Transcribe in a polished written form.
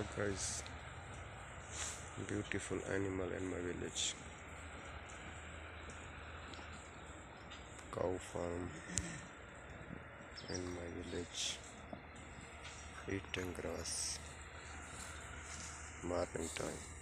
Look guys, beautiful animal in my village. Cow farm in my village, eating grass, morning time.